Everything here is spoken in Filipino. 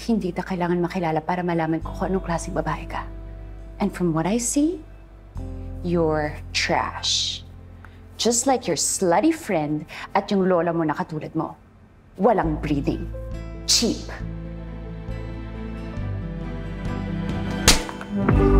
Hindi ta kailangan makilala para malaman ko kung anong klaseng babae ka. And from what I see, you're trash. Just like your slutty friend at yung lola mo na katulad mo. Walang breeding. Cheap.